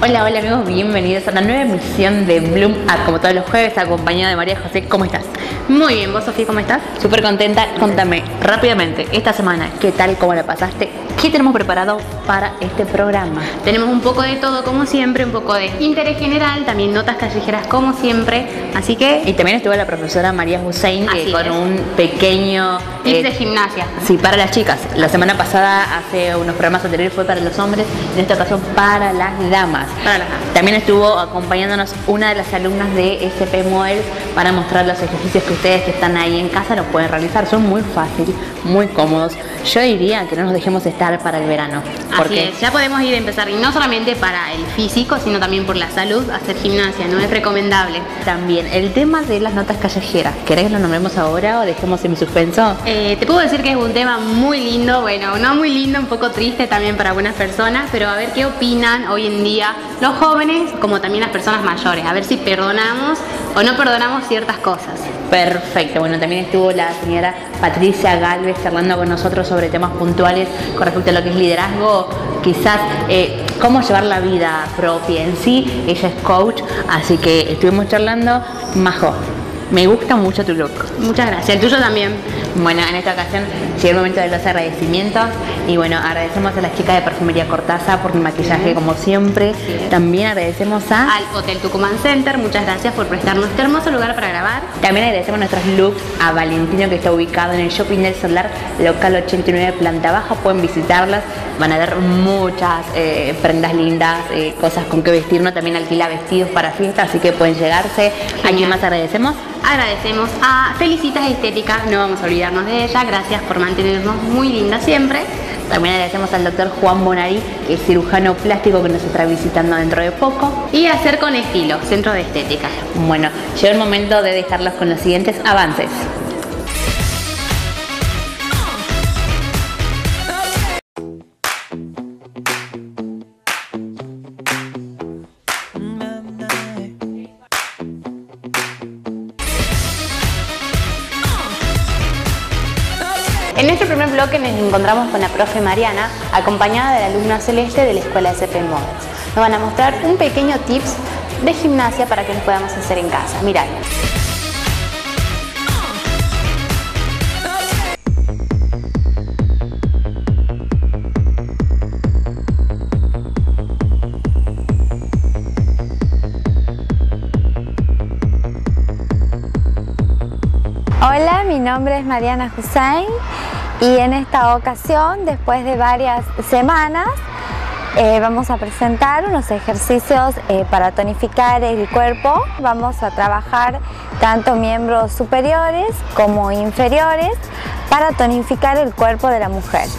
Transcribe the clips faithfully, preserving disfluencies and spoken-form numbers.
Hola, hola amigos, bienvenidos a una nueva emisión de Bloom Art, como todos los jueves, acompañada de María José. ¿Cómo estás? Muy bien, ¿vos, Sofía, cómo estás? Súper contenta. Contame rápidamente, esta semana, ¿qué tal? ¿Cómo la pasaste? ¿Qué tenemos preparado para este programa? Tenemos un poco de todo, como siempre, un poco de interés general, también notas callejeras, como siempre, así que... Y también estuvo la profesora María Hussein eh, con es. un pequeño... Tips eh, de gimnasia. Sí, para las chicas. La semana pasada, hace unos programas anteriores, fue para los hombres, en esta ocasión para las damas. Para las damas. También estuvo acompañándonos una de las alumnas de S P Models para mostrar los ejercicios que ustedes que están ahí en casa los pueden realizar. Son muy fáciles, muy cómodos. Yo diría que no nos dejemos estar para el verano. Así es, ya podemos ir a empezar, y no solamente para el físico, sino también por la salud, hacer gimnasia, ¿no? Es recomendable. También el tema de las notas callejeras. ¿Querés que lo nombremos ahora o dejemos en suspenso? Eh, te puedo decir que es un tema muy lindo, bueno, no muy lindo, un poco triste también para algunas personas, pero a ver qué opinan hoy en día los jóvenes, como también las personas mayores, a ver si perdonamos o no perdonamos ciertas cosas. Perfecto, bueno, también estuvo la señora Patricia Galvez charlando con nosotros sobre temas puntuales con respecto a lo que es liderazgo, quizás eh, cómo llevar la vida propia en sí. Ella es coach, así que estuvimos charlando. Majo, me gusta mucho tu look. Muchas gracias, el tuyo también. Bueno, en esta ocasión llegó el momento de los agradecimientos y bueno, agradecemos a las chicas de Perfumería Cortázar por el maquillaje, como siempre. Sí. También agradecemos a... Al Hotel Tucumán Center, muchas gracias por prestarnos este hermoso lugar para grabar. También agradecemos nuestros looks a Valentino, que está ubicado en el Shopping del Solar, local ochenta y nueve, planta baja. Pueden visitarlas, van a ver muchas eh, prendas lindas, eh, cosas con que vestirnos. También alquila vestidos para fiestas, así que pueden llegarse. ¿A quién más agradecemos? Agradecemos a Felicitas Estética, no vamos a olvidarnos de ella, gracias por mantenernos muy lindas siempre. También agradecemos al doctor Juan Bonari, que es cirujano plástico, que nos estará visitando dentro de poco. Y Hacer con Estilo, Centro de Estética. Bueno, llegó el momento de dejarlos con los siguientes avances. En nuestro primer bloque nos encontramos con la profe Mariana, acompañada de la alumna Celeste de la Escuela S P Models. Nos van a mostrar un pequeño tips de gimnasia para que los podamos hacer en casa. Mirad. Hola, mi nombre es Mariana Hussein y en esta ocasión, después de varias semanas, eh, vamos a presentar unos ejercicios eh, para tonificar el cuerpo. Vamos a trabajar tanto miembros superiores como inferiores para tonificar el cuerpo de la mujer.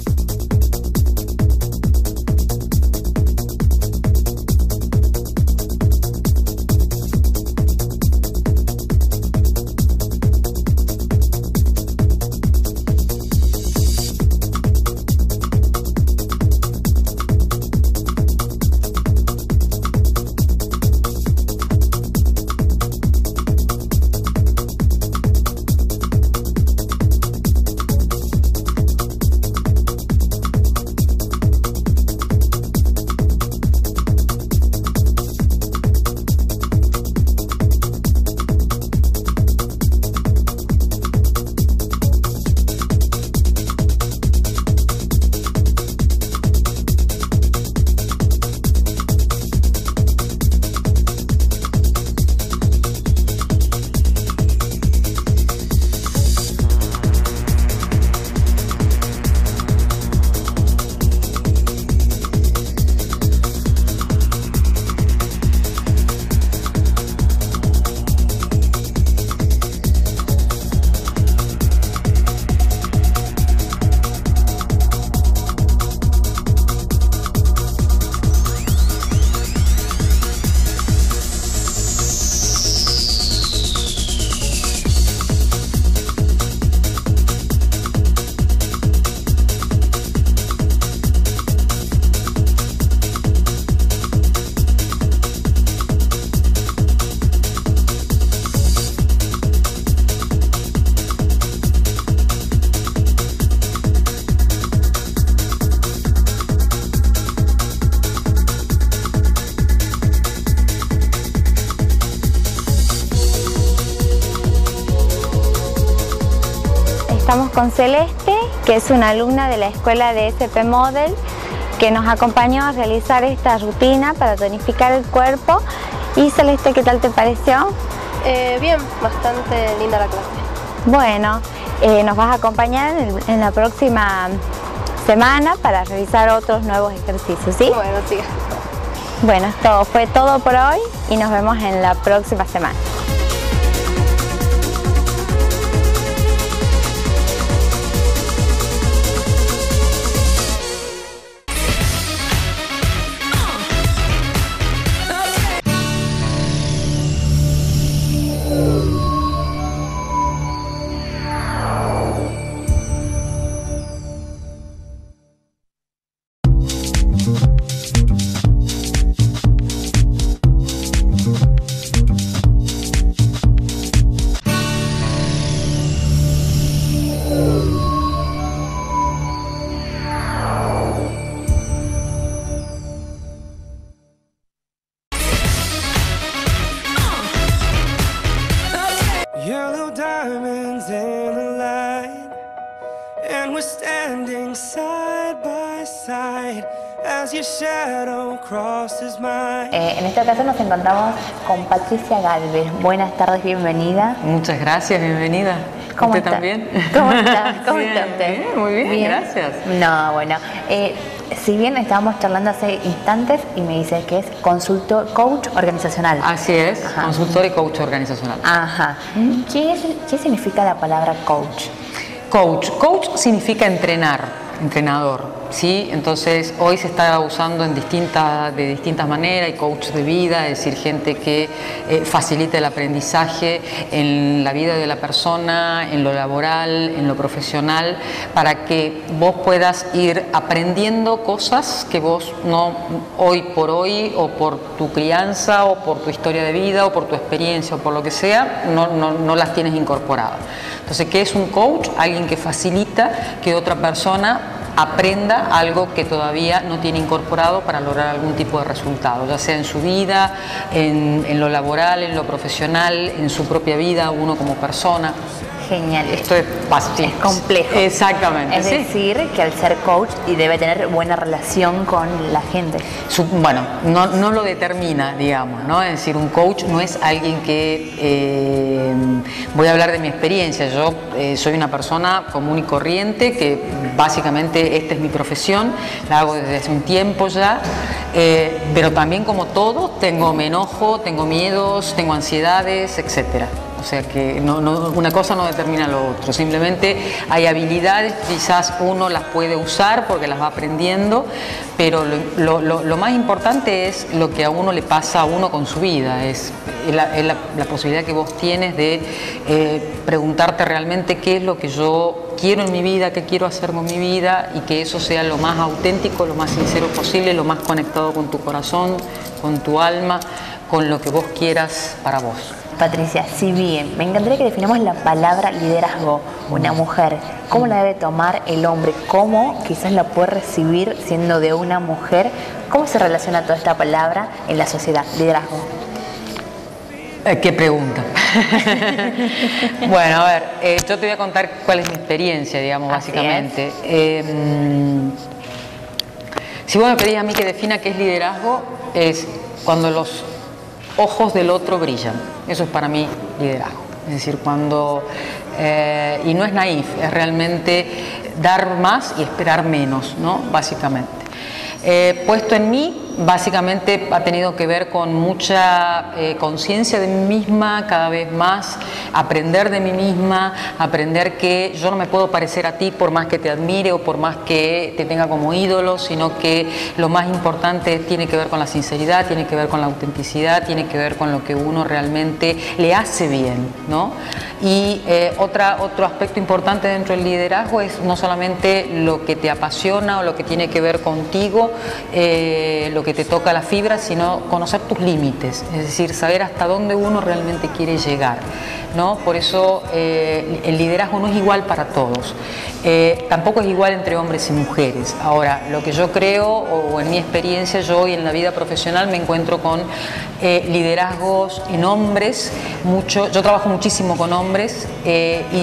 estamos con Celeste, que es una alumna de la escuela de S P Model, que nos acompañó a realizar esta rutina para tonificar el cuerpo. Y Celeste, ¿qué tal te pareció? Eh, bien, bastante linda la clase. Bueno, eh, nos vas a acompañar en, el, en la próxima semana para realizar otros nuevos ejercicios, ¿sí? Bueno, sí. Bueno, esto fue todo por hoy y nos vemos en la próxima semana. Yellow diamonds in the light, and we're standing side by side as your shadow crosses mine. Eh, en esta ocasión nos encontramos con Patricia Galvez. Buenas tardes, bienvenida. Muchas gracias, bienvenida. ¿Cómo ¿Usted está? también? ¿Cómo está? ¿Cómo Bien, está usted? bien, muy bien, gracias. No, bueno, eh, si bien estábamos charlando hace instantes y me dice que es consultor, coach organizacional. Así es, Ajá. Consultor y coach organizacional. Ajá. ¿Qué, es, ¿Qué significa la palabra coach? Coach. Coach significa entrenar, entrenador. ¿Sí? Entonces hoy se está usando en distintas, de distintas maneras, hay coach de vida, es decir, gente que eh, facilita el aprendizaje en la vida de la persona, en lo laboral, en lo profesional, para que vos puedas ir aprendiendo cosas que vos no hoy por hoy o por tu crianza o por tu historia de vida o por tu experiencia o por lo que sea, no, no, no las tienes incorporadas. Entonces, ¿qué es un coach? Alguien que facilita que otra persona aprenda algo que todavía no tiene incorporado para lograr algún tipo de resultado, ya sea en su vida, en, en lo laboral, en lo profesional, en su propia vida, uno como persona. Genial. Esto es básico. Es complejo. Exactamente. Es sí. decir, que al ser coach y debe tener buena relación con la gente. Su, bueno, no, no lo determina, digamos, ¿no? Es decir, un coach no es alguien que... Eh, voy a hablar de mi experiencia. Yo eh, soy una persona común y corriente que básicamente esta es mi profesión, la hago desde hace un tiempo ya, eh, pero también como todos tengo me enojo, tengo miedos, tengo ansiedades, etcétera. O sea que no, no, una cosa no determina lo otro, simplemente hay habilidades, quizás uno las puede usar porque las va aprendiendo, pero lo, lo, lo más importante es lo que a uno le pasa a uno con su vida, es, es, la, es la, la posibilidad que vos tienes de eh, preguntarte realmente qué es lo que yo quiero en mi vida, qué quiero hacer con mi vida y que eso sea lo más auténtico, lo más sincero posible, lo más conectado con tu corazón, con tu alma, con lo que vos quieras para vos. Patricia, si bien me encantaría que definamos la palabra liderazgo, una mujer, ¿cómo la debe tomar el hombre? ¿Cómo quizás la puede recibir siendo de una mujer? ¿Cómo se relaciona toda esta palabra en la sociedad, liderazgo? Eh, ¿Qué pregunta? Bueno, a ver, eh, yo te voy a contar cuál es mi experiencia, digamos, Así básicamente. Eh, si vos me pedís a mí que defina qué es liderazgo, es cuando los ojos del otro brillan. Eso es para mí liderazgo. Es decir, cuando... Eh, y no es naif, es realmente dar más y esperar menos, ¿no? Básicamente. Eh, puesto en mí, básicamente ha tenido que ver con mucha eh, conciencia de mí misma, cada vez más, aprender de mí misma, aprender que yo no me puedo parecer a ti por más que te admire o por más que te tenga como ídolo, sino que lo más importante tiene que ver con la sinceridad, tiene que ver con la autenticidad, tiene que ver con lo que uno realmente le hace bien, ¿no? Y eh, otra, otro aspecto importante dentro del liderazgo es no solamente lo que te apasiona o lo que tiene que ver contigo, eh, lo que te toca la fibra, sino conocer tus límites, es decir, saber hasta dónde uno realmente quiere llegar, ¿no? Por eso eh, el liderazgo no es igual para todos, eh, tampoco es igual entre hombres y mujeres. Ahora, lo que yo creo, o en mi experiencia, yo hoy en la vida profesional me encuentro con eh, liderazgos en hombres, mucho, yo trabajo muchísimo con hombres eh, y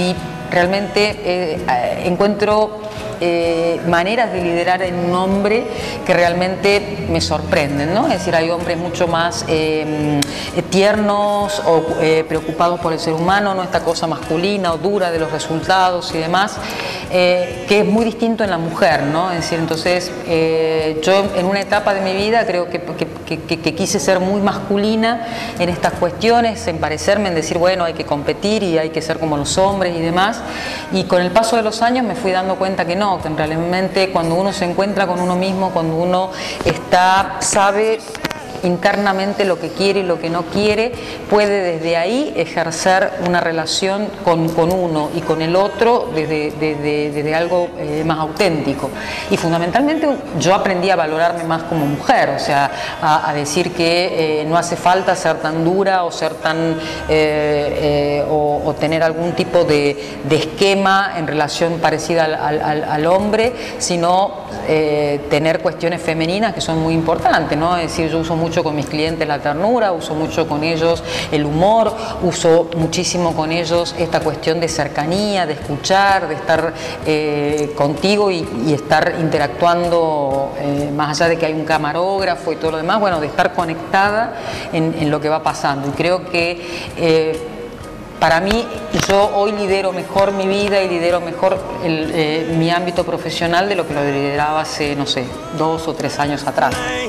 realmente eh, encuentro eh, maneras de liderar en un hombre que realmente me sorprenden, ¿no? Es decir, hay hombres mucho más eh, tiernos o eh, preocupados por el ser humano, no esta cosa masculina o dura de los resultados y demás, eh, que es muy distinto en la mujer, ¿no? Es decir, entonces eh, yo en una etapa de mi vida creo que, que, que, que, que quise ser muy masculina en estas cuestiones, en parecerme, en decir, bueno, hay que competir y hay que ser como los hombres y demás, y con el paso de los años me fui dando cuenta que no, que realmente cuando uno se encuentra con uno mismo, cuando uno está, sabe internamente lo que quiere y lo que no quiere, puede desde ahí ejercer una relación con, con uno y con el otro desde, desde, desde algo eh, más auténtico. Y fundamentalmente yo aprendí a valorarme más como mujer, o sea, a, a decir que eh, no hace falta ser tan dura o ser tan eh, eh, o, o tener algún tipo de, de esquema en relación parecida al, al, al hombre, sino eh, tener cuestiones femeninas que son muy importantes, ¿no? Es decir, yo uso mucho con mis clientes la ternura, uso mucho con ellos el humor, uso muchísimo con ellos esta cuestión de cercanía, de escuchar, de estar eh, contigo y, y estar interactuando, eh, más allá de que hay un camarógrafo y todo lo demás, bueno, de estar conectada en, en lo que va pasando. Y creo que eh, para mí, yo hoy lidero mejor mi vida y lidero mejor el, eh, mi ámbito profesional de lo que lo lideraba hace, no sé, dos o tres años atrás.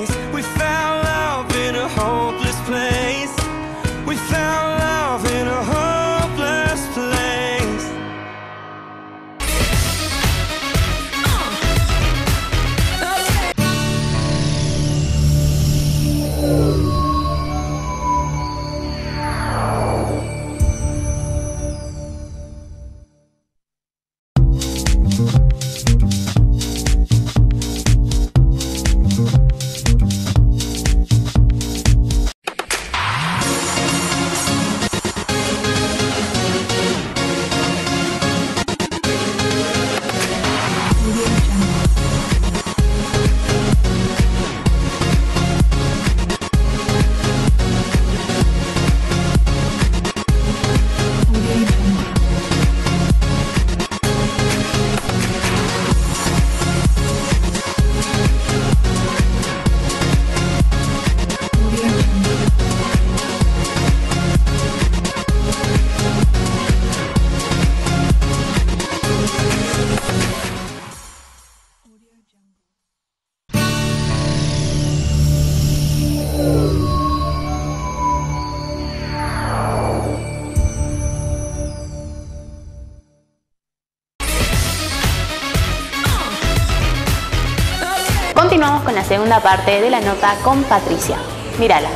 Continuamos con la segunda parte de la nota con Patricia. Mírala.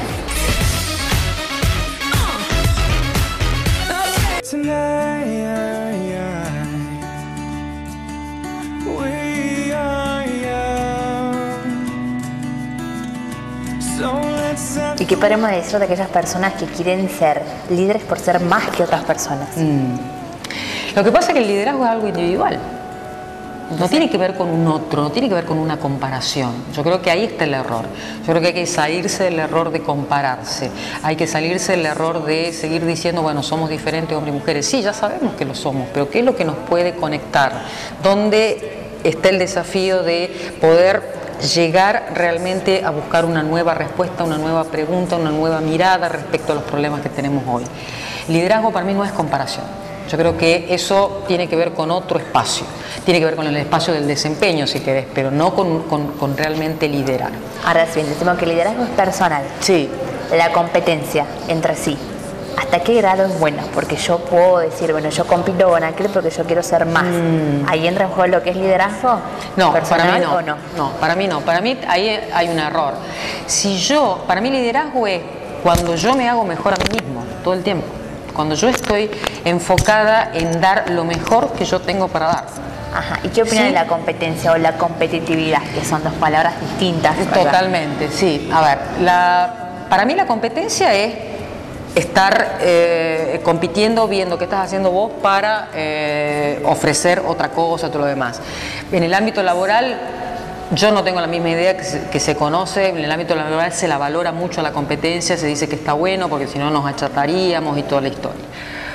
¿Y qué podemos decir de aquellas personas que quieren ser líderes por ser más que otras personas? Mm. Lo que pasa es que el liderazgo es algo individual. No tiene que ver con un otro, no tiene que ver con una comparación. Yo creo que ahí está el error. Yo creo que hay que salirse del error de compararse. Hay que salirse del error de seguir diciendo, bueno, somos diferentes hombres y mujeres. Sí, ya sabemos que lo somos, pero ¿qué es lo que nos puede conectar? ¿Dónde está el desafío de poder llegar realmente a buscar una nueva respuesta, una nueva pregunta, una nueva mirada respecto a los problemas que tenemos hoy? Liderazgo para mí no es comparación. Yo creo que eso tiene que ver con otro espacio, tiene que ver con el espacio del desempeño, si querés, pero no con, con, con realmente liderar. Ahora bien, decimos que el liderazgo es personal. Sí. La competencia entre sí. ¿Hasta qué grado es bueno? Porque yo puedo decir, bueno, yo compito con aquel porque yo quiero ser más. Mm. ¿Ahí entra en juego lo que es liderazgo? No, para mí no. ¿O no? No, para mí no. Para mí ahí hay un error. Si yo, para mí liderazgo es cuando yo me hago mejor a mí mismo, todo el tiempo. Cuando yo estoy enfocada en dar lo mejor que yo tengo para dar. Ajá. ¿Y qué opinan ¿Sí? de la competencia o la competitividad? Que son dos palabras distintas. Totalmente, ¿verdad? Sí. A ver, la, para mí la competencia es estar eh, compitiendo, viendo qué estás haciendo vos para eh, ofrecer otra cosa, todo lo demás. En el ámbito laboral, yo no tengo la misma idea que se, que se conoce. En el ámbito laboral se la valora mucho la competencia, se dice que está bueno porque si no nos achataríamos y toda la historia.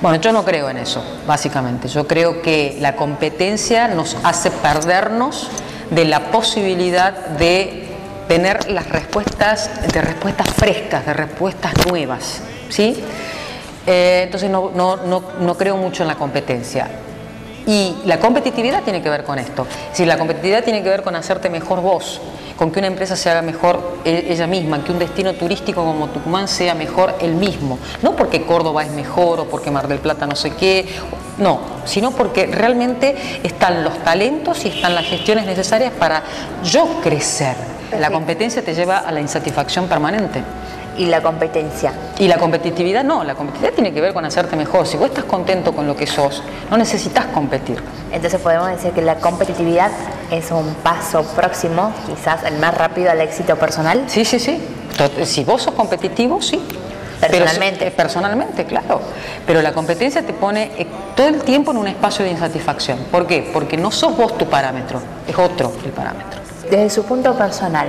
Bueno, yo no creo en eso, básicamente. Yo creo que la competencia nos hace perdernos de la posibilidad de tener las respuestas, de respuestas frescas, de respuestas nuevas, ¿sí? Eh, entonces no, no, no, no creo mucho en la competencia. Y la competitividad tiene que ver con esto. Es decir, la competitividad tiene que ver con hacerte mejor vos, con que una empresa se haga mejor ella misma, que un destino turístico como Tucumán sea mejor él mismo. No porque Córdoba es mejor o porque Mar del Plata no sé qué, no, sino porque realmente están los talentos y están las gestiones necesarias para yo crecer. La competencia te lleva a la insatisfacción permanente. Y la competencia. Y la competitividad no, la competitividad tiene que ver con hacerte mejor. Si vos estás contento con lo que sos, no necesitas competir. Entonces podemos decir que la competitividad es un paso próximo, quizás el más rápido al éxito personal. Sí, sí, sí. Si vos sos competitivo, sí. Personalmente. Pero, personalmente, claro. Pero la competencia te pone todo el tiempo en un espacio de insatisfacción. ¿Por qué? Porque no sos vos tu parámetro, es otro el parámetro. Desde su punto personal,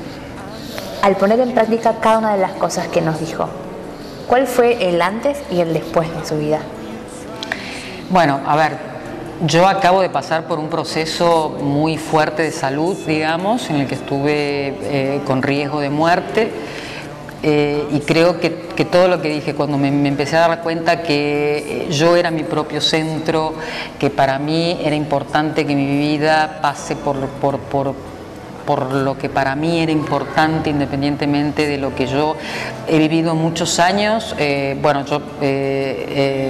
al poner en práctica cada una de las cosas que nos dijo, ¿cuál fue el antes y el después de su vida? Bueno, a ver, yo acabo de pasar por un proceso muy fuerte de salud, digamos, en el que estuve eh, con riesgo de muerte, eh, y creo que, que todo lo que dije cuando me, me empecé a dar cuenta que yo era mi propio centro, que para mí era importante que mi vida pase por... por, por por lo que para mí era importante, independientemente de lo que yo he vivido muchos años. Eh, bueno, yo eh,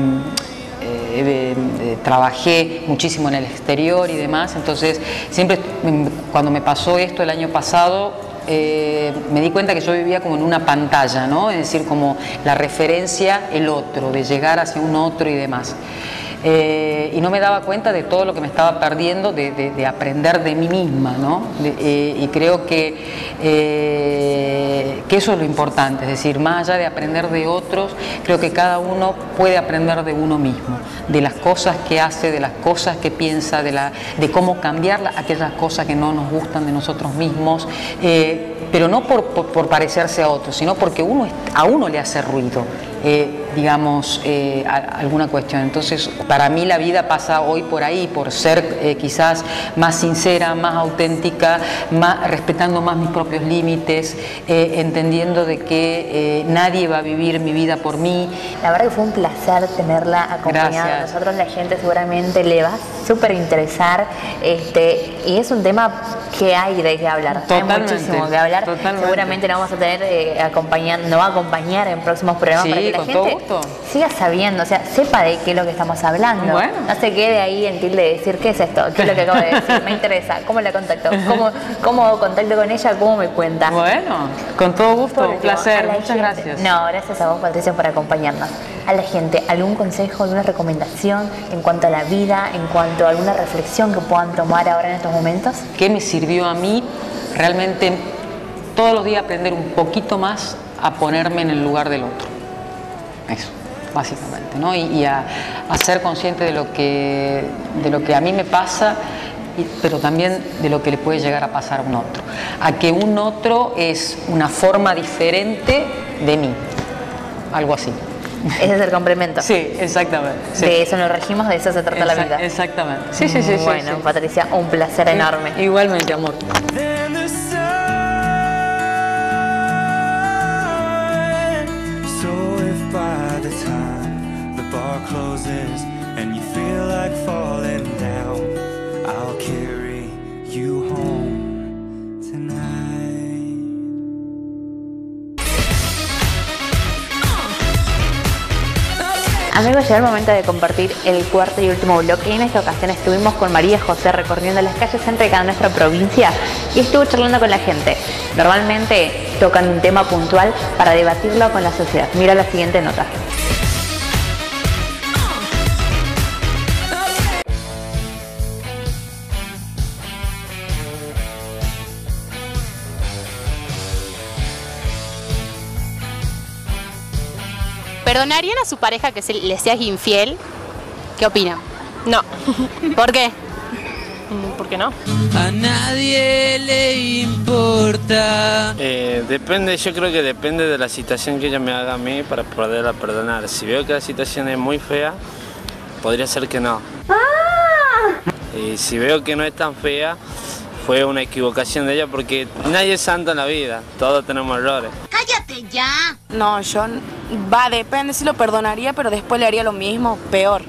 eh, eh, eh, trabajé muchísimo en el exterior y demás, entonces siempre cuando me pasó esto el año pasado, eh, me di cuenta que yo vivía como en una pantalla, ¿no? Es decir, como la referencia, el otro, de llegar hacia un otro y demás. Eh, y no me daba cuenta de todo lo que me estaba perdiendo de, de, de aprender de mí misma, ¿no? De, eh, y creo que, eh, que eso es lo importante, es decir, más allá de aprender de otros, creo que cada uno puede aprender de uno mismo, de las cosas que hace, de las cosas que piensa, de, la, de cómo cambiar aquellas cosas que no nos gustan de nosotros mismos, eh, pero no por, por, por parecerse a otros, sino porque uno, a uno le hace ruido. Eh, digamos, eh, a, alguna cuestión. Entonces, para mí la vida pasa hoy por ahí, por ser eh, quizás más sincera, más auténtica, más, respetando más mis propios límites, eh, entendiendo de que eh, nadie va a vivir mi vida por mí. La verdad que fue un placer tenerla acompañada. Gracias. Nosotros, la gente seguramente le va a súper interesar, este, y es un tema que hay de qué hablar. Totalmente, hay muchísimo que hablar. Totalmente. Seguramente nos vamos a tener eh, acompañando, nos va a acompañar en próximos programas, sí, para que la con gente todo gusto. siga sabiendo, o sea, sepa de qué es lo que estamos hablando. Bueno. No se quede ahí en tilde de decir, ¿qué es esto? ¿Qué es lo que acabo de decir? Me interesa. ¿Cómo la contacto? ¿Cómo, cómo hago contacto con ella? ¿Cómo me cuenta? Bueno, con todo gusto, Por un último, placer, a la muchas gente- gracias. No, gracias a vos, Patricia, por acompañarnos. A la gente, ¿algún consejo, alguna recomendación en cuanto a la vida, en cuanto a alguna reflexión que puedan tomar ahora en estos momentos? ¿Qué me sirvió a mí? Realmente todos los días aprender un poquito más a ponerme en el lugar del otro. Eso, básicamente, ¿no? Y, y a, a ser consciente de lo que, de lo que a mí me pasa, y, pero también de lo que le puede llegar a pasar a un otro. A que un otro es una forma diferente de mí, algo así. Ese es el complemento. Sí, exactamente. Sí. De eso nos regimos, de eso se trata la Exa- vida. Exactamente. Sí, sí, sí. sí, Bueno, sí. Patricia, un placer enorme. Igualmente, amor. Then the sun. So if by the time the bar closes and you feel like falling down, I'll carry you home tonight. Amigos, llegó el momento de compartir el cuarto y último bloque. En esta ocasión estuvimos con María José recorriendo las calles céntricas de nuestra provincia y estuvo charlando con la gente. Normalmente tocan un tema puntual para debatirlo con la sociedad. Mira la siguiente nota. ¿Perdonarían a su pareja que se le seas infiel? ¿Qué opinan? No, ¿Por qué? ¿Por qué no? A nadie le importa. Eh, depende, yo creo que depende de la situación que ella me haga a mí para poderla perdonar. Si veo que la situación es muy fea, podría ser que no. Y si veo que no es tan fea, fue una equivocación de ella porque nadie es santo en la vida, todos tenemos errores. ¡Cállate ya! No, yo, va, depende, si lo perdonaría, pero después le haría lo mismo, peor.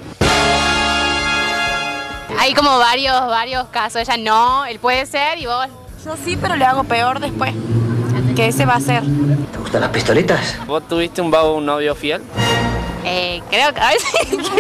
Hay como varios, varios casos, ella no, él puede ser y vos... Yo sí, pero le hago peor después, que ese va a ser. ¿Te gustan las pistoletas? ¿Vos tuviste un vago, un novio fiel? Eh, creo que a veces...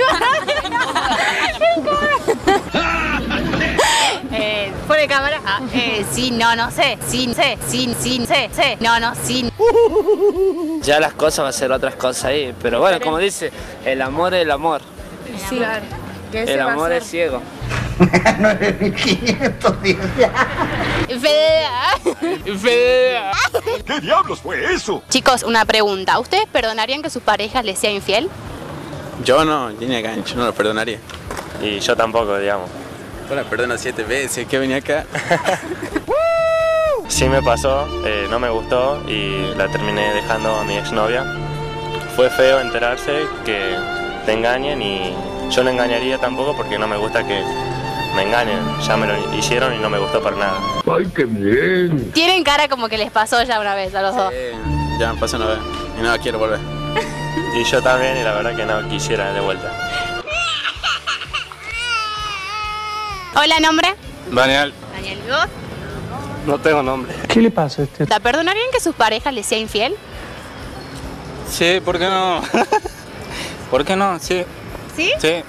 eh, ¿Fuera de cámara? Ah, eh, sí, no, no sé, sí, sé, sí, sí, sé, sé, no, no, sí. Ya las cosas van a ser otras cosas ahí, pero bueno, como dice, el amor es el amor. Sí, claro. El amor es ciego. nueve mil quinientos diez. Fedea. ¿Qué diablos fue eso? Chicos, una pregunta. ¿Ustedes perdonarían que sus parejas les sea infiel? Yo no, línea gancho, no lo perdonaría. Y yo tampoco, digamos. Yo la perdono siete veces, que venía acá. Sí me pasó, eh, no me gustó y la terminé dejando a mi exnovia. Fue feo enterarse que te engañen y yo no engañaría tampoco porque no me gusta que me engañen. Ya me lo hicieron y no me gustó para nada. ¡Ay, qué bien! Tienen cara como que les pasó ya una vez a los dos. Sí, ya me pasó una vez y no quiero volver. Y yo también y la verdad que no quisiera de vuelta. Hola, ¿nombre? Daniel. Daniel, ¿y vos? No tengo nombre. ¿Qué le pasa a este? ¿La perdonarían que sus parejas les sea infiel? Sí, ¿por qué no? ¿Por qué no? Sí. ¿Sí? Sí.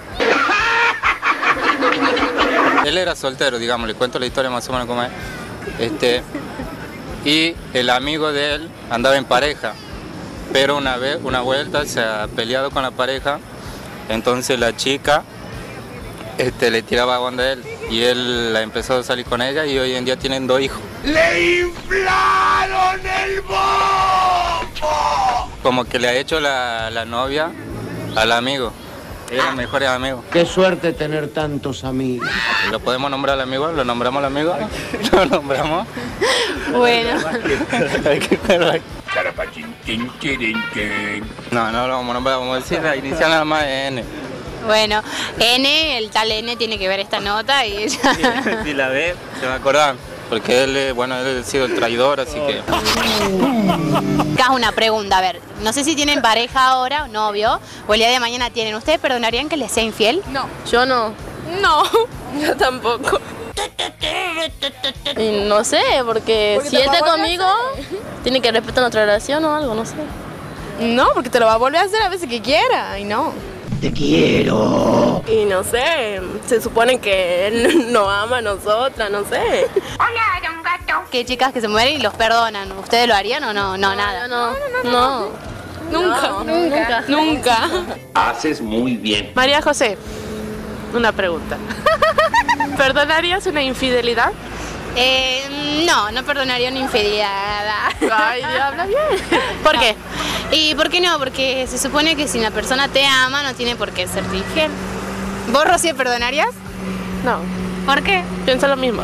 Él era soltero, digamos, le cuento la historia más o menos como es. Este, y el amigo de él andaba en pareja, pero una vez, una vuelta se ha peleado con la pareja, entonces la chica este, le tiraba onda a él y él la empezó a salir con ella y hoy en día tienen dos hijos. ¡Le inflaron el bombo! Como que le ha hecho la, la novia al amigo. Eran mejores amigos. Qué suerte tener tantos amigos. ¿Lo podemos nombrar al amigo? ¿Lo nombramos al amigo? ¿Lo nombramos? Bueno. No, no lo vamos a nombrar, vamos a decir la inicial nada más de N. Bueno, N, el tal N tiene que ver esta nota y ella... Si la ve, se va a acordar. Porque él, bueno, él ha sido el traidor, así que... Acá una pregunta, a ver, no sé si tienen pareja ahora o novio, o el día de mañana tienen. ¿Ustedes perdonarían que les sea infiel? No. Yo no. No, yo tampoco. Y no sé, porque, porque si él está conmigo, tiene que respetar nuestra relación o algo, no sé. No, porque te lo va a volver a hacer a veces que quiera, y no. Te quiero. Y no sé, se supone que él nos ama a nosotras, no sé. Hola, era un gato. Que chicas que se mueren y los perdonan. ¿Ustedes lo harían o no? No, no nada. No, no, no. no. Nunca, no, nunca, nunca. Haces muy bien. María José, una pregunta. ¿Perdonarías una infidelidad? Eh, no, no perdonaría una infidelidad. Ay, habla bien. ¿Por no. qué? ¿Y por qué no? Porque se supone que si una persona te ama no tiene por qué ser infiel. ¿Vos, Rocío, perdonarías? No. ¿Por qué? Pienso lo mismo.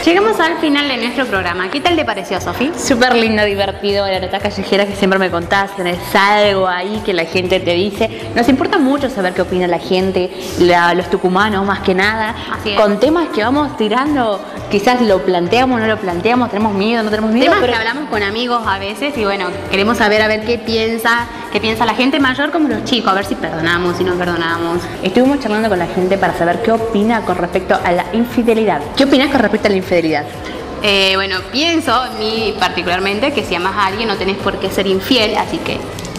Llegamos al final de nuestro programa. ¿Qué tal te pareció, Sofi? Súper lindo, divertido, la nota callejera que siempre me contás, tenés algo ahí que la gente te dice. Nos importa mucho saber qué opina la gente, la, los tucumanos más que nada, con temas que vamos tirando, quizás lo planteamos, no lo planteamos, tenemos miedo, no tenemos miedo. Temas pero... que hablamos con amigos a veces y bueno, queremos saber a ver qué piensa, qué piensa la gente mayor como los chicos, a ver si perdonamos, si no perdonamos. Estuvimos charlando con la gente para saber qué opina con respecto a la infidelidad. ¿Qué opinas con respecto a la infidelidad? Eh, bueno, pienso, a mí particularmente, que si amas a alguien no tenés por qué ser infiel, así que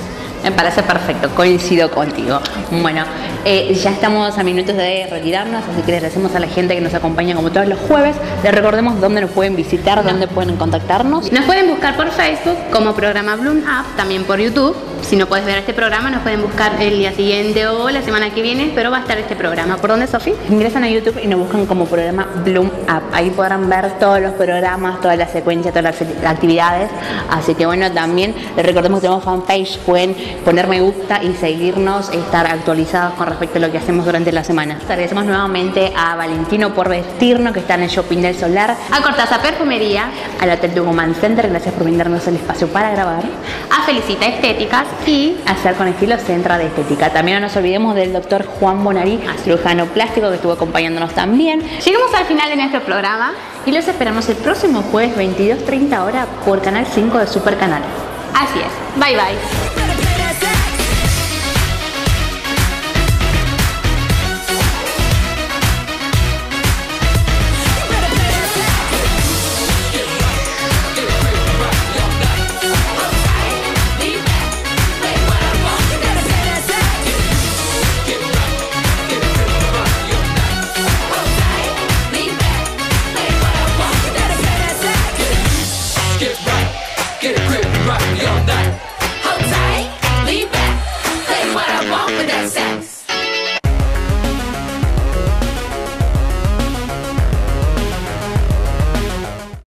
me parece perfecto, coincido contigo. Bueno, eh, ya estamos a minutos de retirarnos, así que les agradecemos a la gente que nos acompaña como todos los jueves. Les recordemos dónde nos pueden visitar, dónde pueden contactarnos. Nos pueden buscar por Facebook como programa Bloom Up, también por YouTube. Si no puedes ver este programa, nos pueden buscar el día siguiente o la semana que viene, pero va a estar este programa. ¿Por dónde, Sofi? Ingresan a YouTube y nos buscan como programa Bloom Up. Ahí podrán ver todos los programas, toda la secuencia, todas las actividades. Así que bueno, también les recordemos que tenemos fanpage, pueden poner me gusta y seguirnos, estar actualizados con respecto a lo que hacemos durante la semana. Agradecemos nuevamente a Valentino por vestirnos, que está en el Shopping del Solar, a Cortázar Perfumería, al Hotel Tucumán Center, gracias por brindarnos el espacio para grabar, a Felicita Estéticas y a Hacer con Estilo Centro de Estética. También no nos olvidemos del doctor Juan Bonarí, cirujano plástico, que estuvo acompañándonos también. Llegamos al final de nuestro programa y los esperamos el próximo jueves veintidós treinta horas por Canal cinco de Super Canal. Así es. Bye bye. Get it grip.